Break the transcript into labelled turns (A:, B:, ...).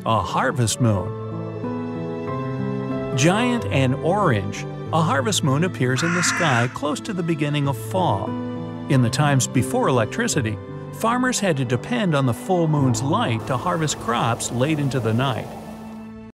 A: a harvest moon. Giant and orange, a harvest moon appears in the sky close to the beginning of fall. In the times before electricity, farmers had to depend on the full moon's light to harvest crops late into the night.